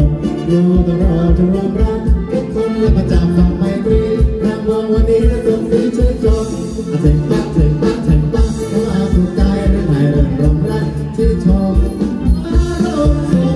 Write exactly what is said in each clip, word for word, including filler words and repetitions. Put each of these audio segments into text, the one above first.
มอยู่ต้องรอจนรวมรักทุกคนและประจำฟังไมตรีรางวัลวันนี้และส่งสีชื่นชมเถิงป้าเถิงป้าเถิงป้าเพราะอาสุขใจหรือไทยเรื่องรวมรักชื่นชมอารมณ์สุข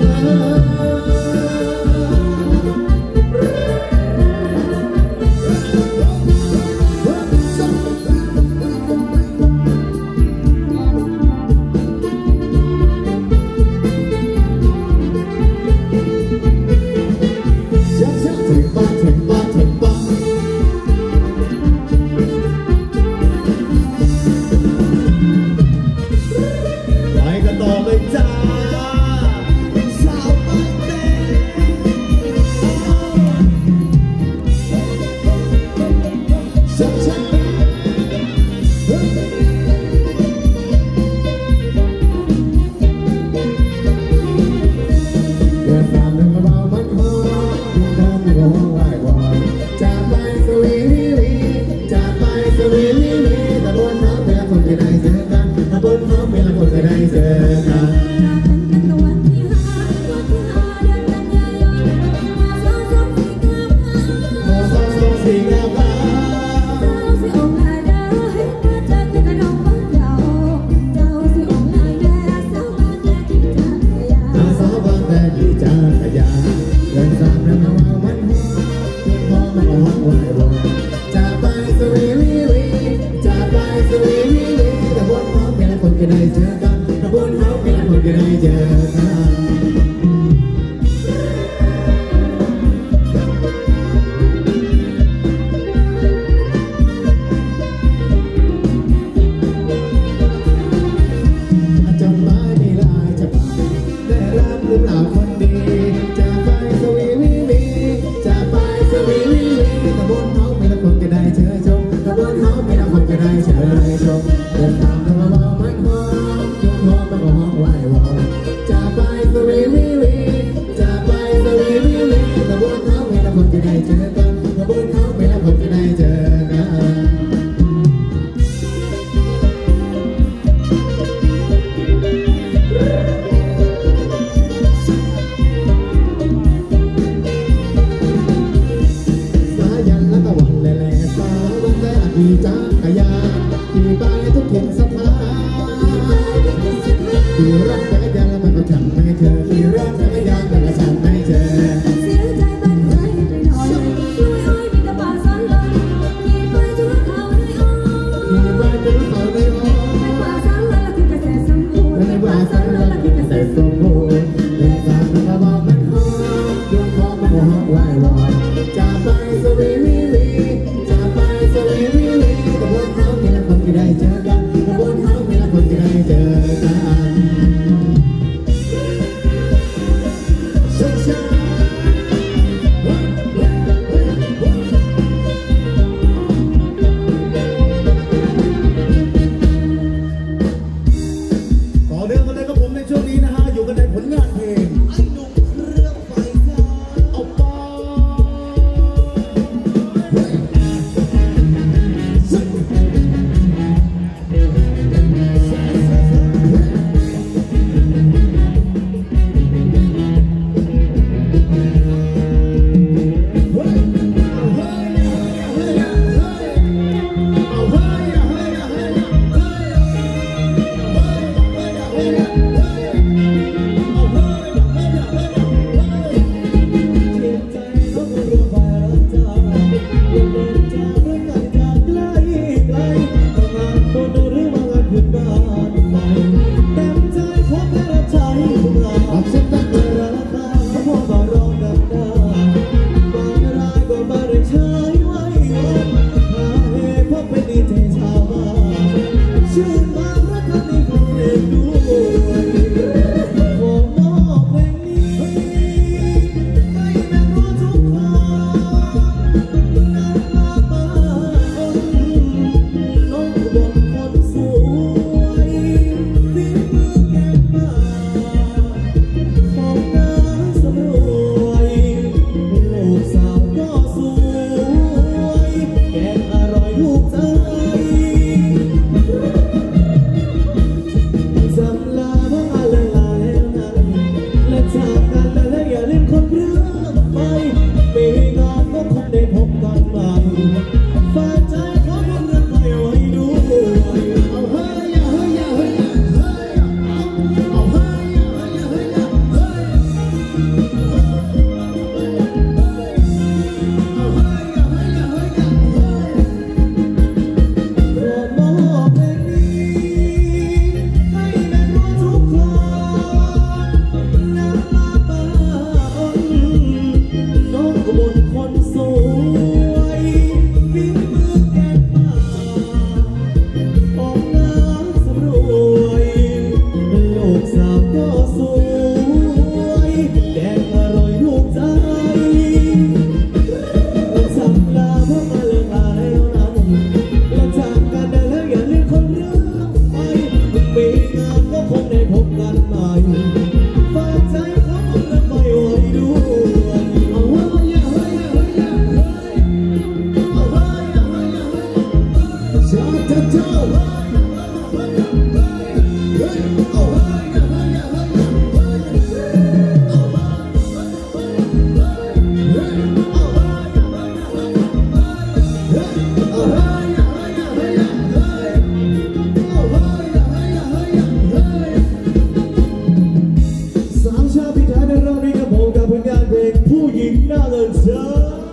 หน้าเลยเจ้า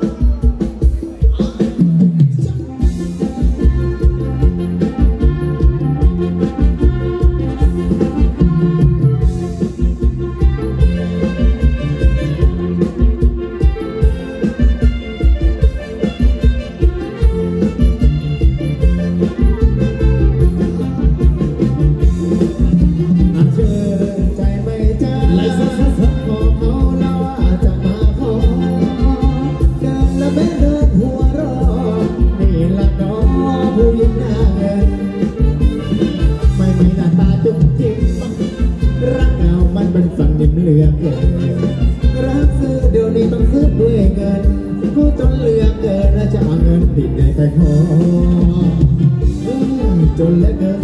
เหลือเกินรักซื้อเดี๋ยวนี้ต้องซื้อด้วยเงินผู้จนเหลือเกินและจะเอาเงินติดในใจพอจนเหลือเกิน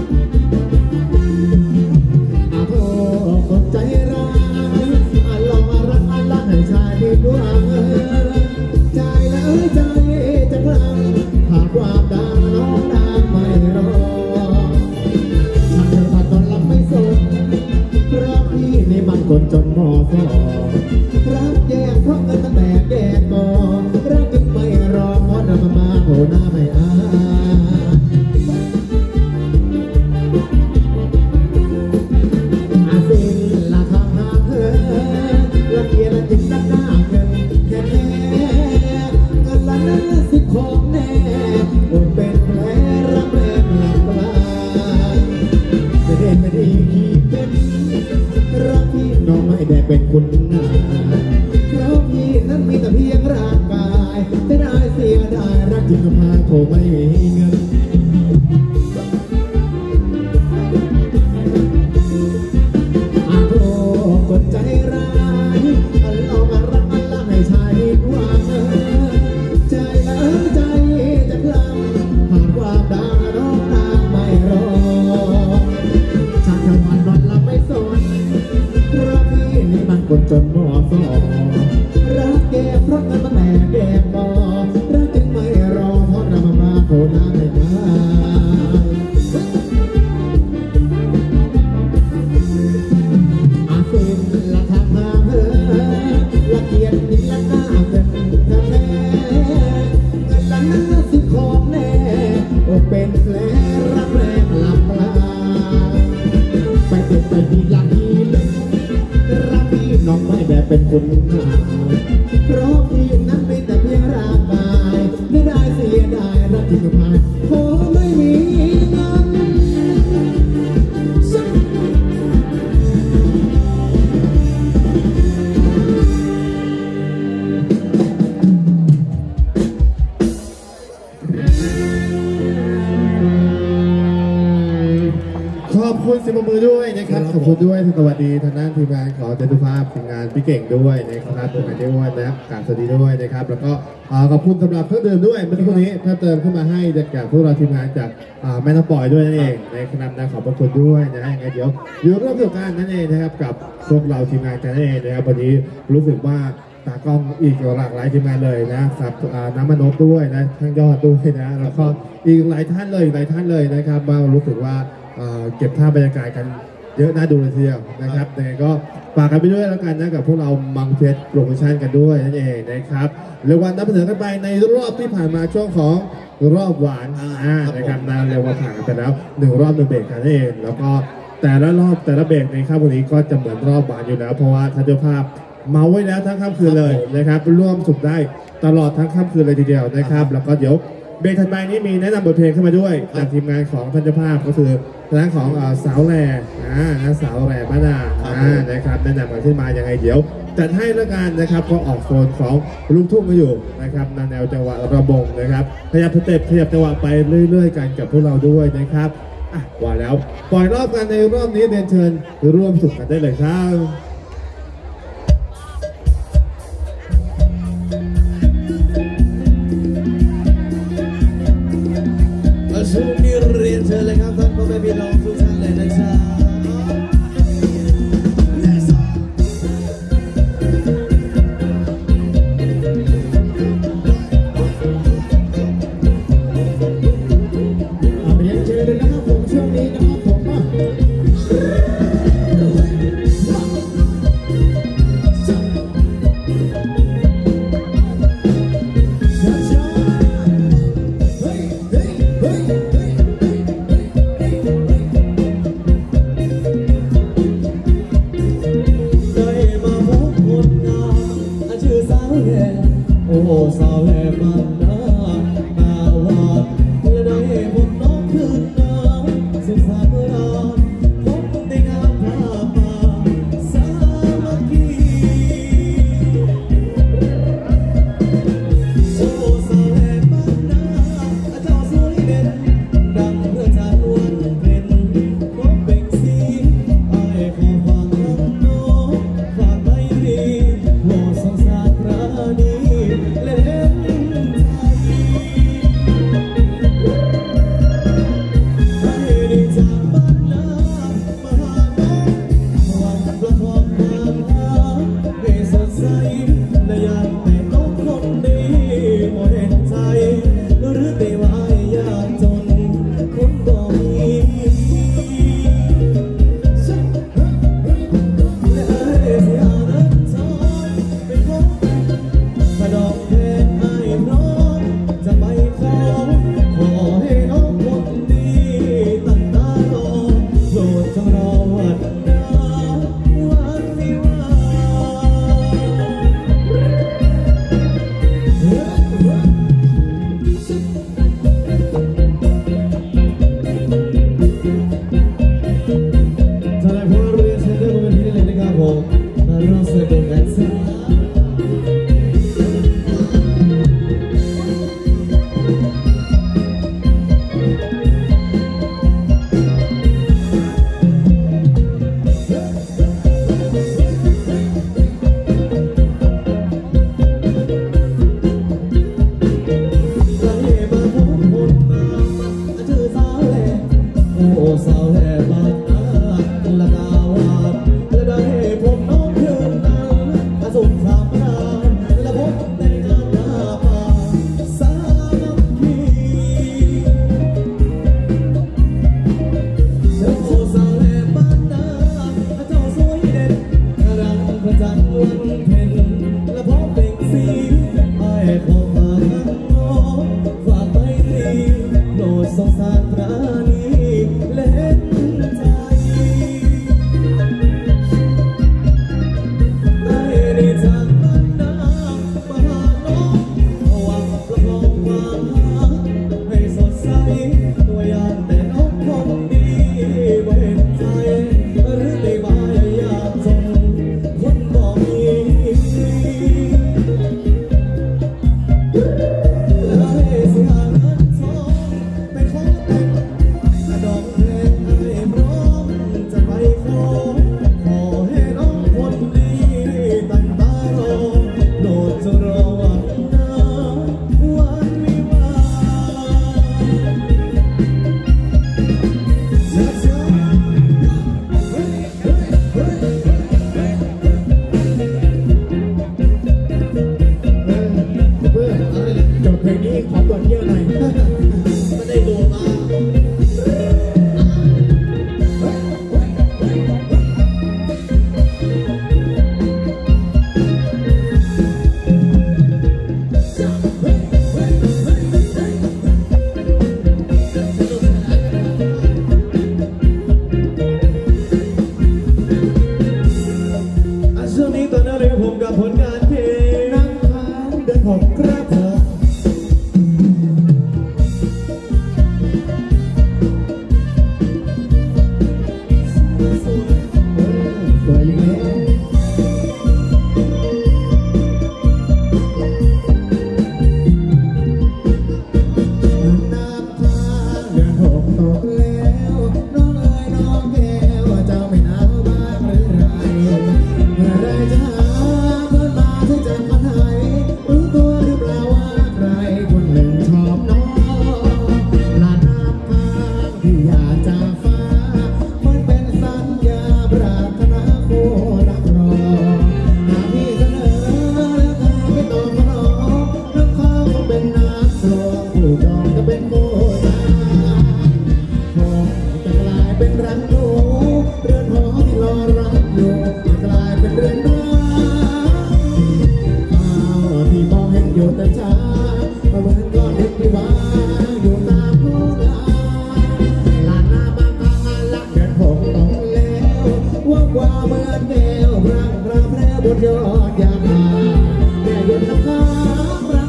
อาโทษคนใจร้ายอาลองอารักอาลักให้ชายที่ดวงใจและเอ้ยใจจะกลังหากความดังน้องดังไม่รอฉันเธอผัดตอนรับไม่สนเพราะพี่นี่มันคนจนมอสอรักแยกเพราะเงินตั้งแต่แยกบ่รักจึงไม่รอเพราะนำมาโหน้าไม่อาอาศิลละทางหาเธอละเกียรติจึงดักหน้าเงินแค่แค่เงินละนั้นสิของแน่โอนเป็นแผลรักแรงหลังปลาไม่ได้ไม่ดีขี้เป็นรักพี่น้องไม่ได้เป็นคุณนาเพราะพี่นั้นมีแต่เพียงร่างกายจะได้เสียได้รักจริงก็พาโทไม่มีเงินอาโทคนใจร้ายอันลองอารักอันละให้ชายดวงใจเอ๋ยใจจะพลังหากความดังน้องนางไม่รอชาติวันวันละไม่สนเพราะพี่นี่มันคนจนมอสอรักแกเพราะเงินมันแตกแยกบ่รักจึงไม่รอเพราะนำมาโทน้าไม่ได้อาศิลละทางหาเธอละเกียรติละหน้าเงินแท้เงินละนั้นสิของแน่โอเป็นแผลรักแรงหลับปลาไปเก็บไปดีหลังอีเล็กรักพี่น้องไม่แบบเป็นคนหนาเพราะพี่นั้นเป็นแต่เพียงร่างกายไม่ได้เสียได้รักจริงกับพายโอ้ไม่มีเงินขอบคุณสิบมือด้วยนะครับขอบคุณด้วยสวัสดีทางด้านทีมงานของเจตุภาพทีมงานพี่เก่งด้วยนะครับทีมงานเจ้อ้วนนะครับการสวัสดีด้วยนะครับแล้วก็ขอบคุณสำหรับเครื่องดื่มด้วยเมื่อสักครู่นี้เพิ่มเติมขึ้นมาให้จากพวกเราทีมงานจากแม่น้ำปล่อยด้วยนั่นเองนะครับนะขอบคุณด้วยนะฮะยังไงเดี๋ยวอยู่ร่วมประสบการณ์นั่นเองนะครับกับพวกเราทีมงานกันนั่นเองนะครับวันนี้รู้สึกว่าตากล้องอีกหลากหลายทีมงานเลยนะครับน้ำมันนกด้วยนะทั้งยอดด้วยนะแล้วก็อีกหลายท่านเลยหลายท่านเลยนะครับมารู้สึกว่าเก็บภาพบรรยากาศกันเยอะน่าดูเลยทีเดียวนะครับยังไงก็ฝากกันไปด้วยแล้วกันนะกับพวกเรามังเพชรโปรโมชั่นกันด้วยนั่นเองนะครับเร็ววันนับเสนอกันไปในรอบที่ผ่านมาช่วงของรอบหวานอ่านะครับนานเร็วว่าผ่านไปแล้วหนึ่งรอบหนึ่งเบรกกันนั่นเองแล้วก็แต่ละรอบแต่ละเบรกในค่ำวันนี้ก็จะเหมือนรอบหวานอยู่แล้วเพราะว่าท่านเจ้าภาพเมาไว้แล้วทั้งค่ำคืนเลยนะครับร่วมสุขได้ตลอดทั้งค่ำคืนเลยทีเดียวนะครับแล้วก็เดี๋ยวเบรกถัดไปนี้มีแนะนำบทเพลงขึ้นมาด้วยจากทีมงานของท่านเจ้าภาพก็คือทางของสาวแหล่อ่าสาวแหล่บ้านนาอ่านะครับแนะนำกันขึ้นมายังไงเดี๋ยวจัดให้แล้วกันนะครับก็ออกโซนของลูกทุ่งมาอยู่นะครับแนวจังหวะระบงนะครับขยับสเต็ปขยับจังหวะไปเรื่อยๆกันกับพวกเราด้วยนะครับอ่ะว่าแล้วปล่อยรอบกันในรอบนี้เรียนเชิญร่วมสุขกันได้เลยครับช่วงนี้เรียนเชิญเลยครับท่านพ่อแม่พี่น้องทุกท่านเลยนะครับเรียนเชิญเลยนะครับผมช่วงนี้นะครับผมสาวแห่บ้านนาตาวาดและได้พบน้องคืนน้ำสุขสารรานพบได้งามผ้าป่าสามัคคีโอ้สาวแห่บ้านนาเจ้าสวยเด่นดังเรือจานวนเพ็ญพบเบ่งสีไอ้ขอฝากน้ำน้องฝากไม่ดีโอ้สงสารรานีเล่นบนยอดยาคาแม่ยนต์น้ำค้าง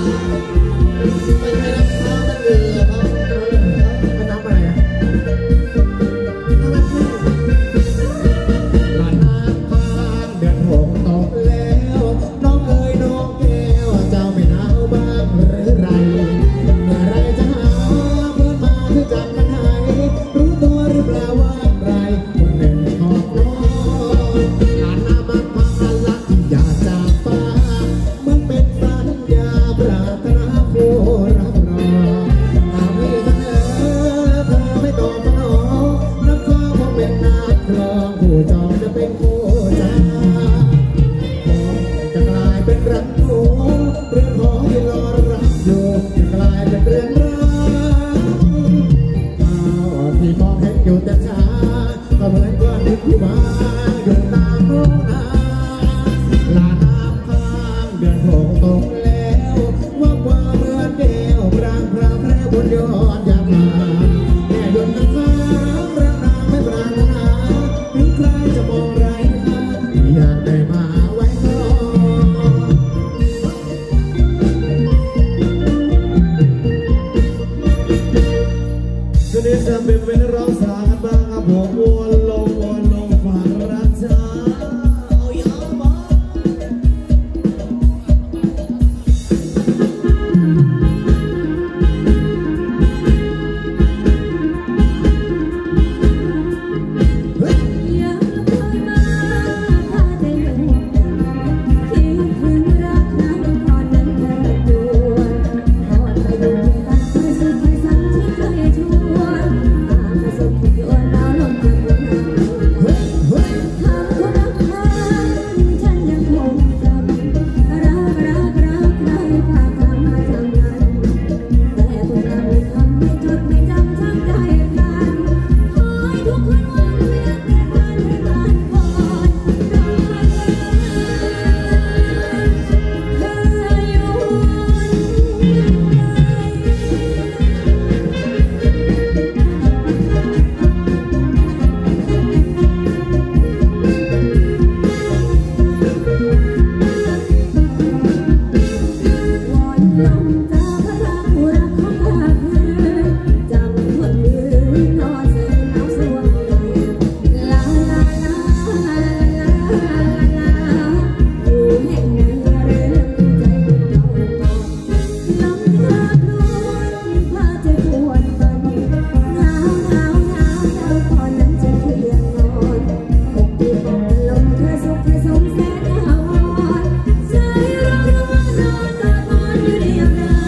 ไม่ใช่น้ำค้างน้ำเกลือครับมันน้ำอะไรอ่ะน้ำมันพืชหลานน้ำค้างเดือนหกตกแล้วน้องเอ๋ยน้องแก้วเจ้าไม่หนาวบ้างหรือไรเมื่อไรจะหาเพื่อนมาที่จับกันให้รู้ตัวหรือเปล่าว่าใครคนหนึ่งขอบน้องหลานน้ำมันพังอันลักที่อยากจากฟ้าเหมือนเป็นสัญญาปรารถนาผู้รับรองหากพี่เสนอเธอไม่ตอบสนองน้ำฟ้าคงเป็นนาครองผู้จองจะเป็นผู้จาจะกลายเป็นรักหนูเรือนหอที่รอรับอยู่จะกลายเป็นเรือนร้างข่าวที่มองเห็นอยู่แต่ช้าก็เหมือนก้อนดินที่วางอยู่ตามโรงนาลาน้ำค้างเดือนหกตกแล้วว่าความเหมือนแก้วพรางพรางแพร่บนยอดยาพาแม่ยนต์น้ำค้างรักนางไม่ปรารถนาถึงใครจะมองไรค่าอยากได้มาไว้ก่อนทีนี้จะเป็นเป็นร้องสากันบ้างครับผมวนลงวนลงฝากรักจ้าเอายาวมายังคอยมาพาใจหวนคิดถึงรักนั้นตอนนั้นเธอตัวทอดไปดูกันเคยสุดเคยสั่งที่เคยชวนอาจจะสุดที่ยวนดาวลงจากบนน้ำทำคนรักมันฉันยังคงจำรักรักรักใครพาคำมาทำนั้นแต่คนเราทำไม่จดไม่จำทั้งใจกันคอยทุกคนวันเวียนแต่บ้านให้บ้านก่อนรอเธออยู่วอนลมเจอพลังรักของข้าคืนจำคนยืนนอนเสือหนาวสวงในลาลาลาลาลาลาอยู่แห่งไหนเรื่องใจคนเราก่อนลมเธอครวนพาใจปวดฝันหนาวหนาวหนาวหนาวตอนนั้นจะเคลียงนอนปกติปกลมเธอสุขเธอสมแสนหาวรใจเราเราว่านอนกอดนอนอยู่เดียวดาย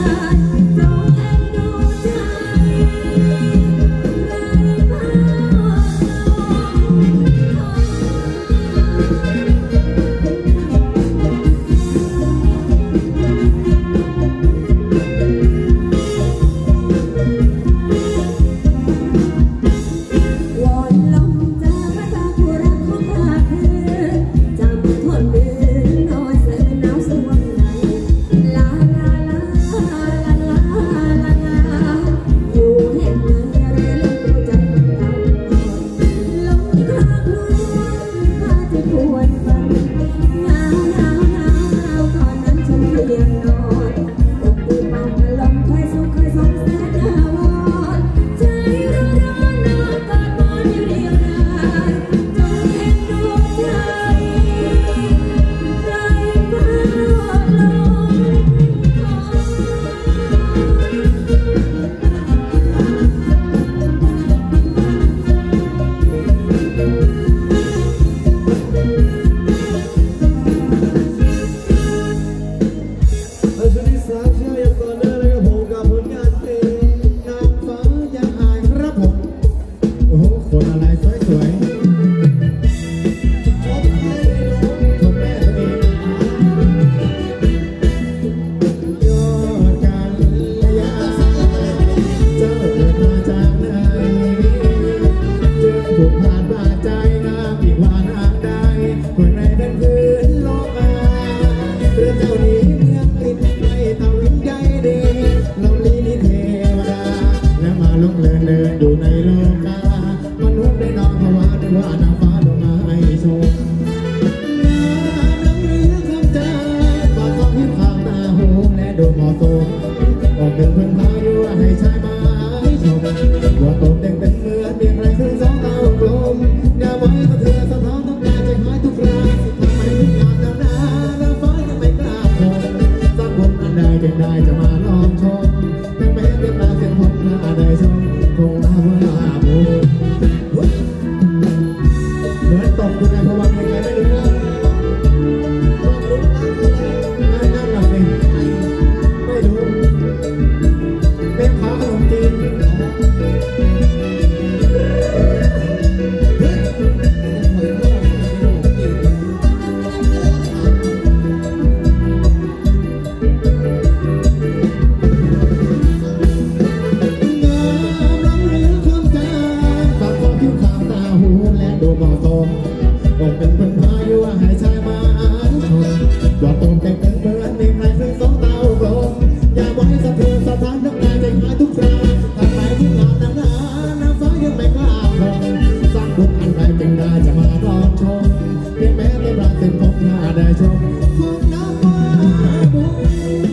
ที่สะเทือนสถานน้ำตาใจหายทุกคราทำไมที่งานนางนาน้ำฟ้ายังไม่กล้าคงสร้างบุญอันใดจึงได้จะมารอชมเพียงแม้ในรักเส้นผมหน้าได้ชมคงนับว่าบุญ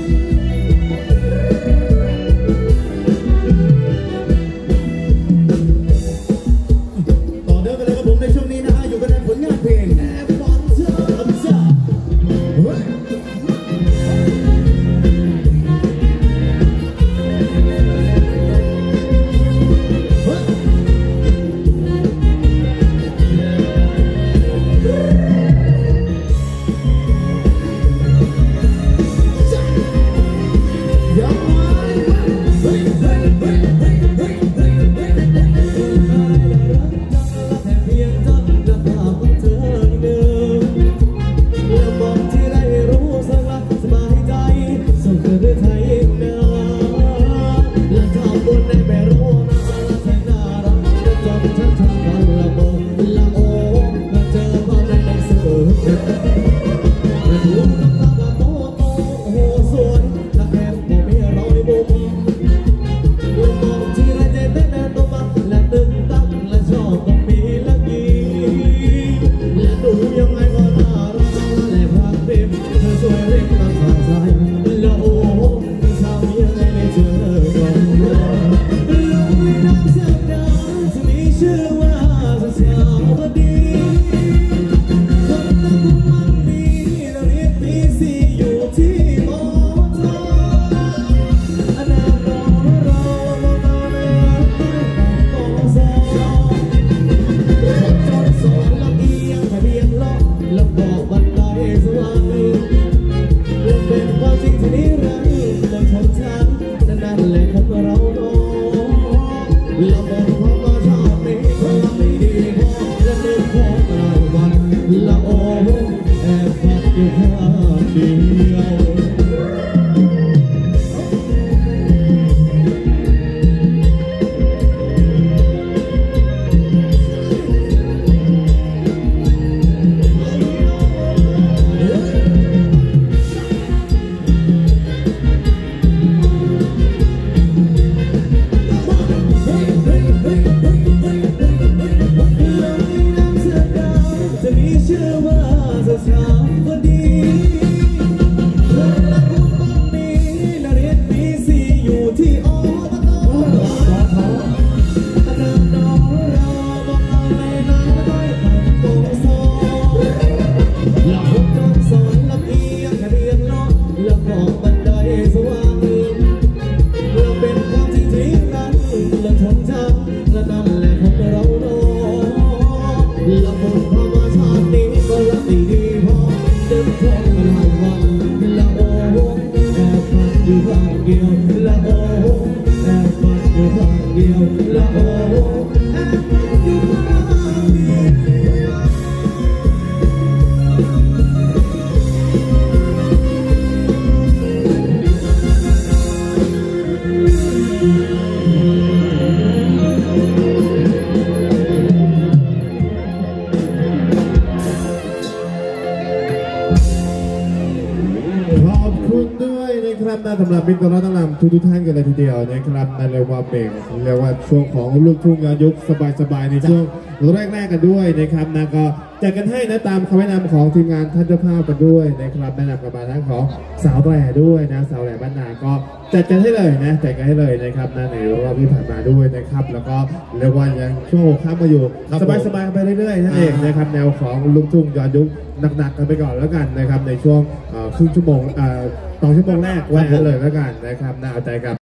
ต่อเนื่องกันเลยครับผมในช่วงนี้นะฮะอยู่กันในผลงานเพลงแอบฟอนเธอเธอเฮ้ยสำหรับมิตรรัตนำทุกทุกท่านกันเลยทีเดียวนะครับในเรียกว่าเบรกเรียกว่าช่วงของลูกทุ่งย้อนยุคสบายๆในช่วงแรกๆกันด้วยนะครับนะก็จัดกันให้นะตามคำแนะนำของทีมงานท่านเจ้าภาพกันด้วยนะครับแนะนำกันมาทั้งของสาวแหล่ด้วยนะสาวแหล่บ้านนาก็จัดกันให้เลยนะจัดกันให้เลยนะครับในรอบที่ผ่านมาด้วยนะครับแล้วก็เรียกว่ายังช่วงข้ามมาอยู่สบายๆไปเรื่อยๆนั่นเองนะครับแนวของลูกทุ่งย้อนยุคหนักๆกันไปก่อนแล้วกันนะครับในช่วงครึ่งชั่วโมงตอนชั่วโมงแรกไว้เลยแล้วกันนะครับน่าเอาใจกับ